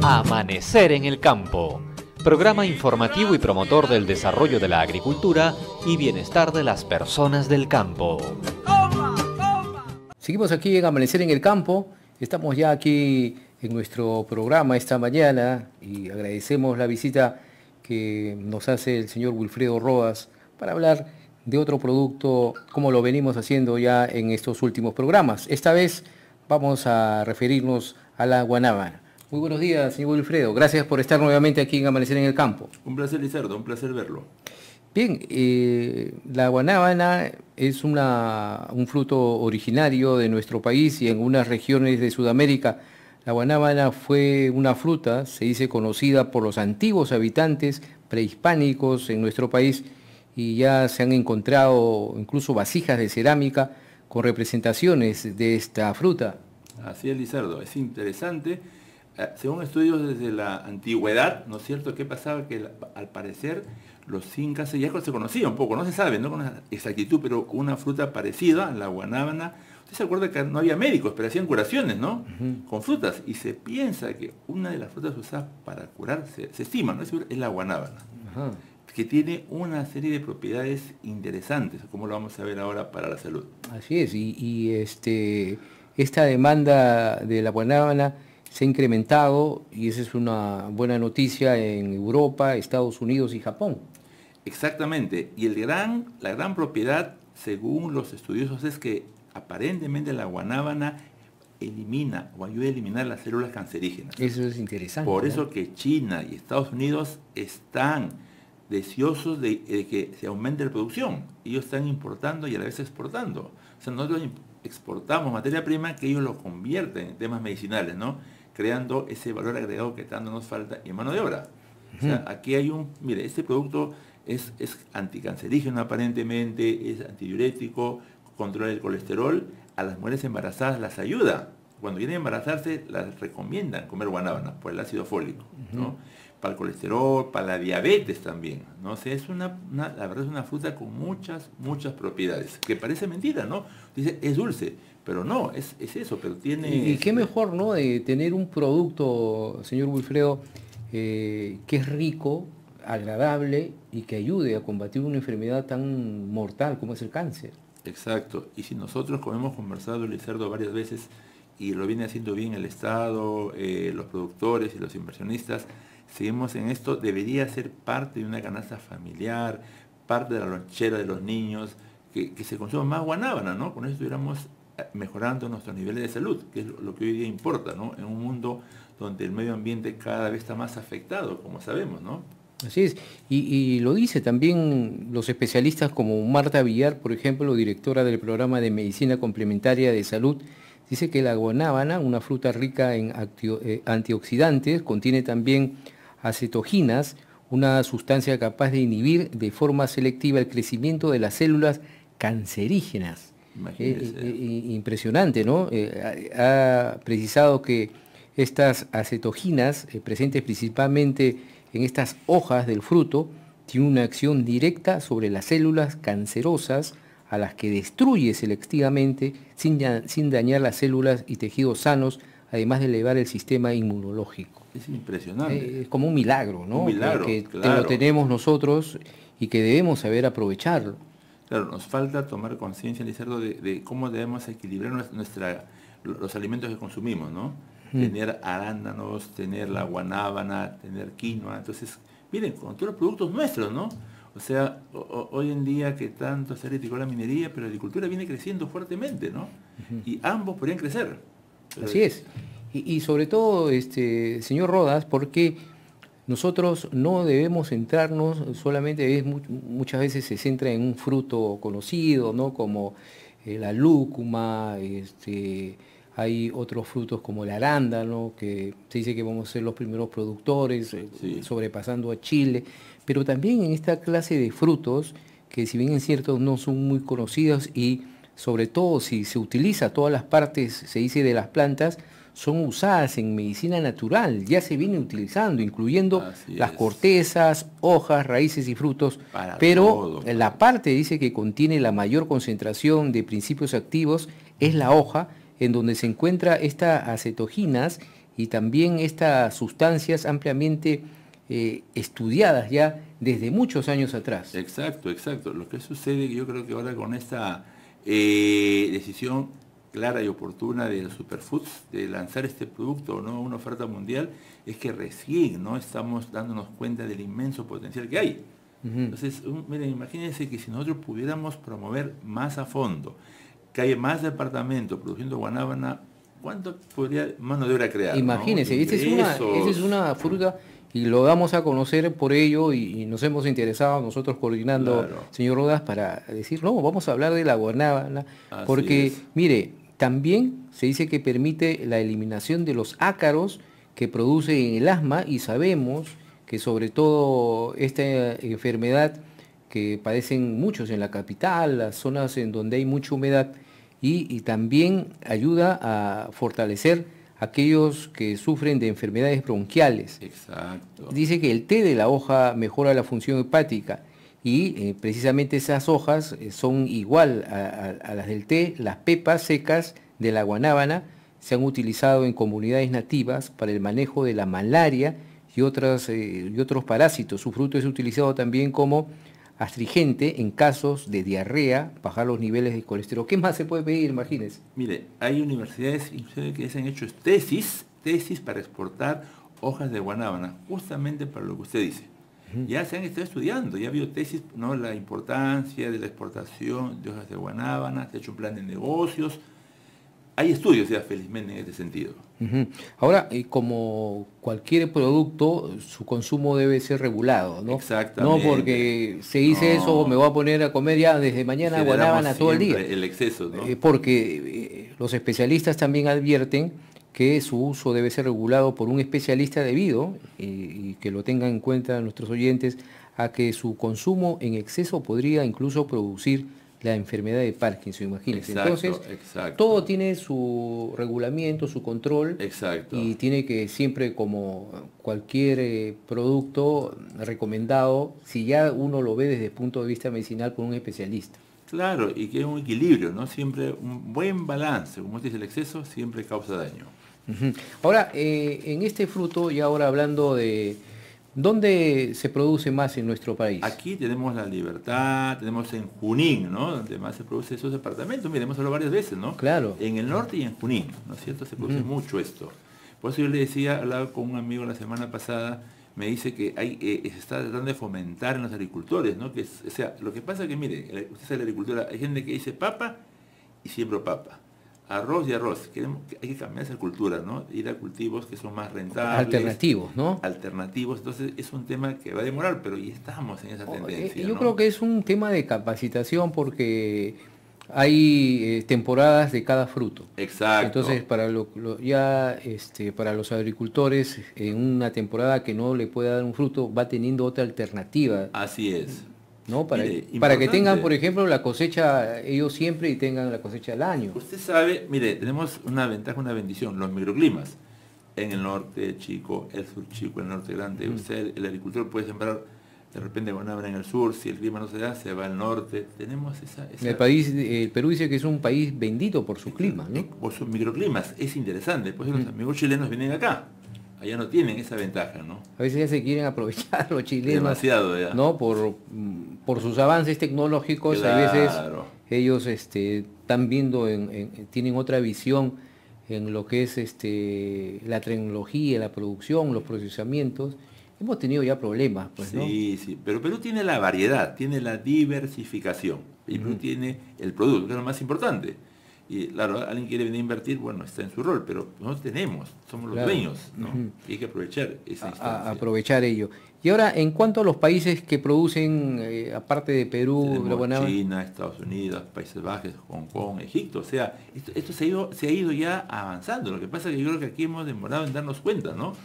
Amanecer en el campo, programa informativo y promotor del desarrollo de la agricultura y bienestar de las personas del campo. Seguimos aquí en Amanecer en el campo, estamos ya aquí en nuestro programa esta mañana y agradecemos la visita que nos hace el señor Wilfredo Rodas para hablar de otro producto como lo venimos haciendo ya en estos últimos programas. Esta vez vamos a referirnos a la guanábana. Muy buenos días, señor Wilfredo. Gracias por estar nuevamente aquí en Amanecer en el Campo. Un placer, Lizardo, un placer verlo. Bien, la guanábana es un fruto originario de nuestro país y en unas regiones de Sudamérica. La guanábana fue una fruta, se dice, conocida por los antiguos habitantes prehispánicos en nuestro país y ya se han encontrado incluso vasijas de cerámica con representaciones de esta fruta. Así es, Lizardo, es interesante. Según estudios desde la antigüedad, ¿no es cierto?, ¿qué pasaba? Que al parecer los incas ya se conocía un poco, no se sabe, no con exactitud, pero una fruta parecida, la guanábana. Usted se acuerda que no había médicos, pero hacían curaciones, ¿no? Con frutas. Y se piensa que una de las frutas usadas para curar, se estima, ¿no?, es la guanábana. Que tiene una serie de propiedades interesantes, como lo vamos a ver ahora para la salud. Así es, esta demanda de la guanábana se ha incrementado y esa es una buena noticia en Europa, Estados Unidos y Japón. Exactamente, y la gran propiedad, según los estudiosos, es que aparentemente la guanábana elimina o ayuda a eliminar las células cancerígenas. Eso es interesante. Por eso que China y Estados Unidos están deseosos de que se aumente la producción. Ellos están importando y a la vez exportando. O sea, nosotros exportamos materia prima que ellos lo convierten en temas medicinales, ¿no?, creando ese valor agregado que tanto nos falta en mano de obra. O sea, aquí hay mire, este producto es anticancerígeno aparentemente, es antidiurético, controla el colesterol, a las mujeres embarazadas las ayuda. Cuando vienen a embarazarse, las recomiendan comer guanábana por el ácido fólico, ¿no? Para el colesterol, para la diabetes también, ¿no? O sea, la verdad es una fruta con muchas propiedades, que parece mentira, ¿no? Dice, es dulce, pero no, es eso, pero tiene... Y qué mejor, ¿no?, de tener un producto, señor Wilfredo, que es rico, agradable y que ayude a combatir una enfermedad tan mortal como es el cáncer. Exacto, y si nosotros, como hemos conversado, Lizardo, varias veces, y lo viene haciendo bien el Estado, los productores y los inversionistas, seguimos en esto, debería ser parte de una canasta familiar, parte de la lonchera de los niños, que se consuma más guanábana, ¿no? Con eso estuviéramos mejorando nuestros niveles de salud, que es lo que hoy día importa, ¿no?, en un mundo donde el medio ambiente cada vez está más afectado, como sabemos, ¿no? Así es, y lo dice también los especialistas como Marta Villar, por ejemplo, directora del programa de Medicina Complementaria de Salud, dice que la guanábana, una fruta rica en antioxidantes, contiene también acetoginas, una sustancia capaz de inhibir de forma selectiva el crecimiento de las células cancerígenas. Impresionante, ¿no? Ha precisado que estas acetoginas, presentes principalmente en estas hojas del fruto, tienen una acción directa sobre las células cancerosas a las que destruye selectivamente sin dañar las células y tejidos sanos, además de elevar el sistema inmunológico. Es impresionante. Es como un milagro, ¿no? Un milagro, que claro. Lo tenemos nosotros y que debemos saber aprovecharlo. Claro, nos falta tomar conciencia, Lizardo, de cómo debemos equilibrar los alimentos que consumimos, ¿no? Tener arándanos, tener la guanábana, tener quinoa. Entonces, miren, con todos los productos nuestros, ¿no? O sea, hoy en día que tanto se ha criticado la minería, pero la agricultura viene creciendo fuertemente, ¿no? Y ambos podrían crecer. Así es. Y sobre todo, señor Rodas, porque nosotros no debemos centrarnos solamente, muchas veces se centra en un fruto conocido, ¿no?, como la lúcuma, hay otros frutos como el arándano, que se dice que vamos a ser los primeros productores, sobrepasando a Chile, pero también en esta clase de frutos, que si bien es cierto no son muy conocidos y sobre todo si se utiliza todas las partes, se dice, de las plantas, son usadas en medicina natural, ya se viene utilizando, incluyendo las cortezas, hojas, raíces y frutos, pero la parte dice que contiene la mayor concentración de principios activos es la hoja, en donde se encuentra estas acetoginas y también estas sustancias ampliamente estudiadas ya desde muchos años atrás. Exacto, exacto. Lo que sucede, yo creo que ahora con esta decisión clara y oportuna de los superfoods de lanzar este producto, ¿no?, a una oferta mundial, es que recién, ¿no?, estamos dándonos cuenta del inmenso potencial que hay. Entonces, miren, imagínense que si nosotros pudiéramos promover más a fondo, que haya más departamentos produciendo guanábana, ¿cuánto podría mano de obra crear? Imagínense, ¿no? esta es una fruta y lo damos a conocer por ello y nos hemos interesado nosotros coordinando, Claro. señor Rodas, para decir, no, vamos a hablar de la guanábana, Así porque, es. mire, también se dice que permite la eliminación de los ácaros que produce el asma y sabemos que sobre todo esta enfermedad que padecen muchos en la capital, las zonas en donde hay mucha humedad, y también ayuda a fortalecer a aquellos que sufren de enfermedades bronquiales. Exacto. Dice que el té de la hoja mejora la función hepática y precisamente esas hojas son igual a las del té. Las pepas secas de la guanábana se han utilizado en comunidades nativas para el manejo de la malaria y otros parásitos. Su fruto es utilizado también como astringente en casos de diarrea, bajar los niveles de colesterol. ¿Qué más se puede pedir? Imagínense. Mire, hay universidades inclusive que se han hecho tesis para exportar hojas de guanábana, justamente para lo que usted dice. Ya se han estado estudiando, ya ha habido tesis, ¿no?, la importancia de la exportación de hojas de guanábana, se ha hecho un plan de negocios. Hay estudios ya felizmente en este sentido. Ahora, como cualquier producto, su consumo debe ser regulado, ¿no? Exactamente. No porque se dice eso, me voy a poner a comer ya desde mañana guanábana todo el día. El exceso, ¿no? Porque los especialistas también advierten que su uso debe ser regulado por un especialista debido, y que lo tengan en cuenta nuestros oyentes, a que su consumo en exceso podría incluso producir la enfermedad de Parkinson, imagínense. Exacto, Entonces, exacto. todo tiene su regulamiento, su control, Exacto. y tiene que siempre, como cualquier producto recomendado, si ya uno lo ve desde el punto de vista medicinal, por un especialista. Claro, y que hay un equilibrio, ¿no? Siempre un buen balance. Como usted dice, el exceso siempre causa daño. Ahora, en este fruto, y ahora hablando de ¿dónde se produce más en nuestro país? Aquí tenemos La Libertad, tenemos en Junín, ¿no?, donde más se produce esos departamentos. Mire, hemos hablado varias veces, ¿no? Claro. En el norte y en Junín, ¿no es cierto? Se produce mucho esto. Por eso yo le decía, hablaba con un amigo la semana pasada, me dice que se está tratando de fomentar en los agricultores, ¿no? O sea, lo que pasa es que, mire, usted sabe la agricultura, hay gente que dice papa y siembro papa. Arroz y arroz. Hay que cambiar esa cultura, ¿no? Ir a cultivos que son más rentables. Alternativos, ¿no? Alternativos. Entonces es un tema que va a demorar, pero ya estamos en esa tendencia. Yo ¿no? creo que es un tema de capacitación porque hay temporadas de cada fruto. Exacto. Entonces, para para los agricultores, en una temporada que no le pueda dar un fruto, va teniendo otra alternativa. Así es. ¿No? Para que Importante. tengan, por ejemplo, la cosecha ellos siempre y tengan la cosecha al año. Usted sabe, mire, tenemos una ventaja, una bendición, los microclimas. En el norte chico, el sur chico, el norte grande. Usted, el agricultor puede sembrar de repente guanábana en el sur, si el clima no se da, se va al norte. Tenemos esa... El Perú dice que es un país bendito por su clima, ¿no? Por sus microclimas, es interesante. Pues los amigos chilenos vienen acá. Allá no tienen esa ventaja, ¿no? A veces ya se quieren aprovechar los chilenos. Demasiado ya. ¿No? Por sus avances tecnológicos, Claro. A veces ellos están viendo, tienen otra visión en lo que es la tecnología, la producción, los procesamientos. Hemos tenido ya problemas, pues, ¿no? Sí, sí, pero Perú tiene la variedad, tiene la diversificación. Y Perú tiene el producto, que es lo más importante. Y claro, alguien quiere venir a invertir, bueno, está en su rol, pero no tenemos, somos los dueños, ¿no? Y hay que aprovechar esa instancia. Aprovechar ello. Y ahora, en cuanto a los países que producen, aparte de Perú, China, Estados Unidos, Países Bajos, Hong Kong, Egipto, o sea, esto se ha ido ya avanzando. Lo que pasa es que yo creo que aquí hemos demorado en darnos cuenta, ¿no?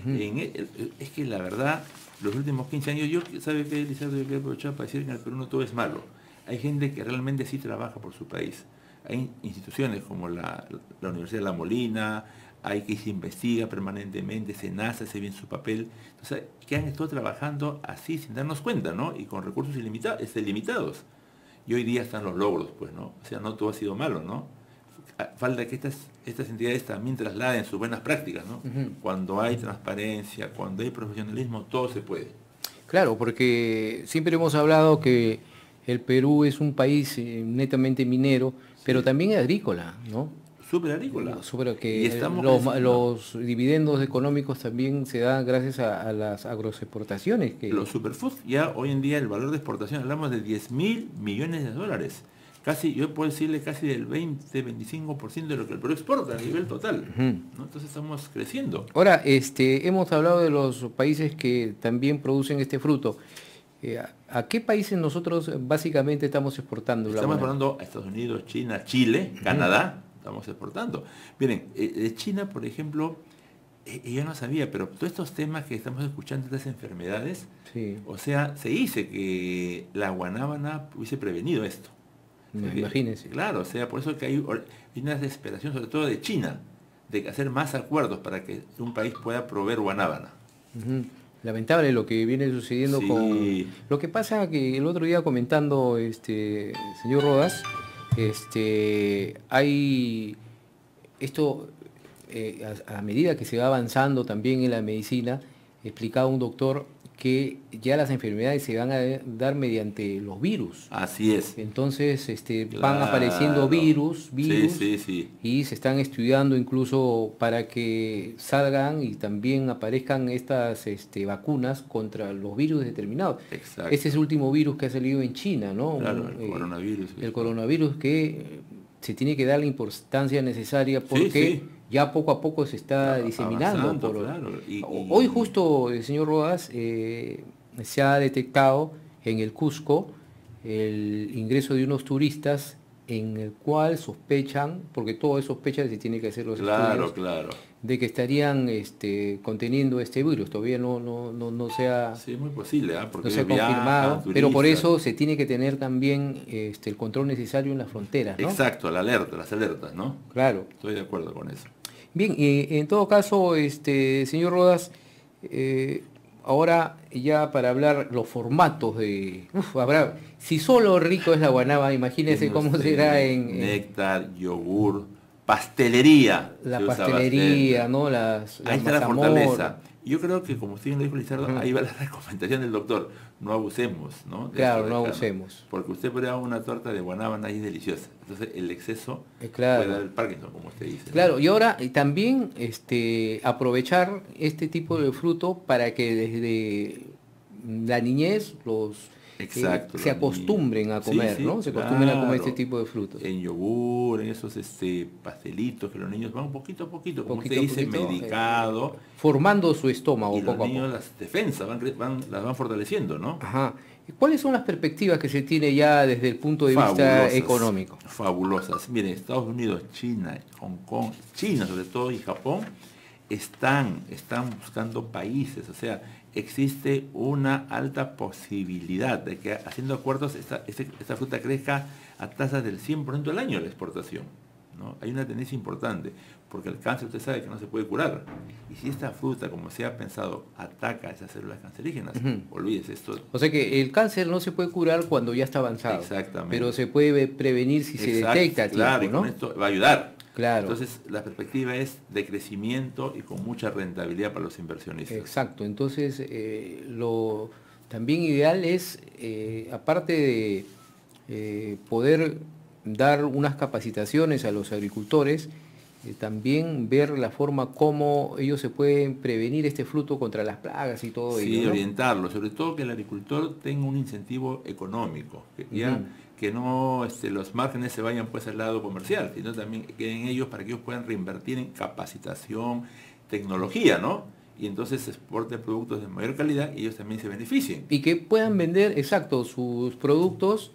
Es que la verdad, los últimos 15 años, ¿sabe qué, Lizardo? Yo quiero aprovechar para decir que en el Perú no todo es malo. Hay gente que realmente sí trabaja por su país. Hay instituciones como la Universidad de La Molina, hay que se investiga permanentemente, SENASA hace bien su papel, entonces, que han estado trabajando así sin darnos cuenta, ¿no? Y con recursos limitados. Y hoy día están los logros, pues, ¿no? O sea, no todo ha sido malo, ¿no? falta que estas entidades también trasladen sus buenas prácticas, ¿no? Cuando hay transparencia, cuando hay profesionalismo, todo se puede. Claro, porque siempre hemos hablado que el Perú es un país netamente minero, pero también agrícola, ¿no? Súper agrícola. Que los dividendos económicos también se dan gracias a las agroexportaciones. Los superfoods, ya hoy en día el valor de exportación, hablamos de 10.000 millones de dólares. Casi, yo puedo decirle casi del 20-25% de lo que el Perú exporta a nivel total. ¿No? Entonces estamos creciendo. Ahora, hemos hablado de los países que también producen este fruto. ¿A qué países nosotros básicamente estamos exportando? Estamos exportando a Estados Unidos, China, Chile, Canadá. Estamos exportando. Miren, de China, por ejemplo, yo no sabía, pero todos estos temas que estamos escuchando, estas enfermedades, o sea, se dice que la guanábana hubiese prevenido esto. Imagínense. Claro, o sea, por eso que hay una desesperación, sobre todo de China, de hacer más acuerdos para que un país pueda proveer guanábana. Lamentable lo que viene sucediendo con... Lo que pasa que el otro día comentando, señor Rodas, hay esto, a medida que se va avanzando también en la medicina, explicaba un doctor que ya las enfermedades se van a dar mediante los virus. Así es. Entonces van apareciendo virus y se están estudiando incluso para que salgan y también aparezcan estas vacunas contra los virus determinados. Exacto. Este es el último virus que ha salido en China, ¿no? Claro, el coronavirus. El coronavirus que se tiene que dar la importancia necesaria porque ya poco a poco se está diseminando. Hoy justo, señor Rodas, se ha detectado en el Cusco el ingreso de unos turistas en el cual sospechan, porque todo es sospecha, se tiene que hacer los estudios, de que estarían conteniendo este virus. Todavía no se ha, sí, es muy posible, porque no se ha confirmado, pero por eso se tiene que tener también el control necesario en las fronteras, ¿no? Exacto, las alertas, ¿no? Claro. Estoy de acuerdo con eso. Bien, en todo caso, señor Rodas, ahora ya para hablar los formatos de... si solo rico es la guanábana, imagínense cómo será en... Néctar, yogur, pastelería. La pastelería, ¿no? Ahí está la fortaleza. Yo creo que, como usted lo dijo, Lizardo, ahí va la recomendación del doctor. No abusemos, ¿no? Claro, no abusemos. Porque usted puede dar una torta de guanábana y es deliciosa. Entonces, el exceso puede dar el Parkinson, como usted dice. Claro, ¿no? Y ahora también aprovechar este tipo de fruto para que desde la niñez se acostumbren a comer, ¿no? Se acostumbren a comer este tipo de frutos. En yogur, en esos pastelitos que los niños van poquito a poquito, como usted dice, medicado. Formando su estómago y poco a poco. Los niños las defensas las van fortaleciendo, ¿no? Ajá. ¿Cuáles son las perspectivas que se tiene ya desde el punto de vista económico? Fabulosas. Miren, Estados Unidos, China, Hong Kong, China sobre todo y Japón están buscando países, o sea, existe una alta posibilidad de que haciendo acuerdos esta fruta crezca a tasas del 100% al año la exportación, ¿no? Hay una tendencia importante, porque el cáncer usted sabe que no se puede curar. Y si esta fruta, como se ha pensado, ataca a esas células cancerígenas, olvídese esto. O sea que el cáncer no se puede curar cuando ya está avanzado. Exactamente. Pero se puede prevenir si se detecta a tiempo, claro, y con esto va a ayudar. Claro. Entonces, la perspectiva es de crecimiento y con mucha rentabilidad para los inversionistas. Exacto. Entonces, lo también ideal es, aparte de poder dar unas capacitaciones a los agricultores, también ver la forma como ellos se pueden prevenir este fruto contra las plagas y todo ello. Sí, orientarlo, sobre todo que el agricultor tenga un incentivo económico, que no los márgenes se vayan pues al lado comercial, sino también queden ellos para que ellos puedan reinvertir en capacitación, tecnología, ¿no? Y entonces se exporten productos de mayor calidad y ellos también se beneficien. Y que puedan vender, exacto, sus productos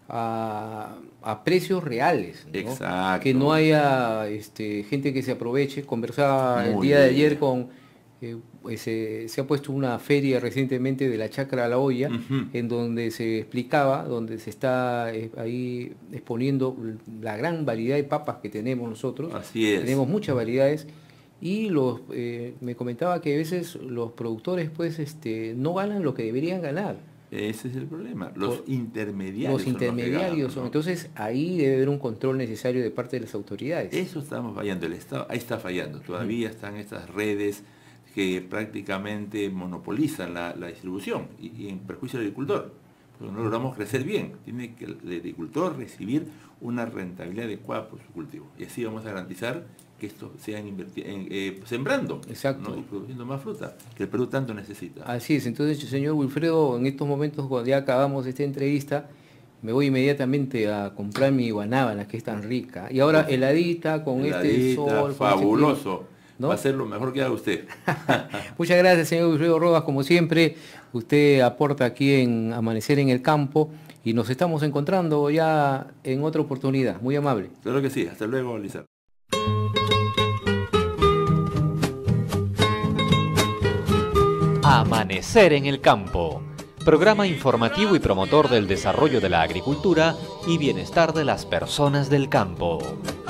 a precios reales, ¿no? Exacto. Que no haya gente que se aproveche. Conversaba el día de ayer con se ha puesto una feria recientemente de la Chacra a la Olla, en donde se explicaba, donde se está ahí exponiendo la gran variedad de papas que tenemos nosotros. Así es. Tenemos muchas variedades y me comentaba que a veces los productores pues no ganan lo que deberían ganar. Ese es el problema. Los intermediarios. Los intermediarios son, ¿no? Entonces ahí debe haber un control necesario de parte de las autoridades. Eso estamos fallando, el Estado ahí está fallando. Todavía están estas redes que prácticamente monopolizan la distribución y en perjuicio del agricultor. Porque no logramos crecer bien. Tiene que el agricultor recibir una rentabilidad adecuada por su cultivo. Y así vamos a garantizar que estos sean sembrando. Exacto. ¿no? Y produciendo más fruta, que el Perú tanto necesita. Así es. Entonces, señor Wilfredo, en estos momentos, cuando ya acabamos esta entrevista, me voy inmediatamente a comprar mi guanábana, que es tan rica. Y ahora heladita, con este sol. Fabuloso. ¿No? Va a ser lo mejor que haga usted. Muchas gracias, señor Wilfredo Rodas, como siempre. Usted aporta aquí en Amanecer en el Campo y nos estamos encontrando ya en otra oportunidad. Muy amable. Claro que sí. Hasta luego, Lisa. Amanecer en el Campo, programa informativo y promotor del desarrollo de la agricultura y bienestar de las personas del campo.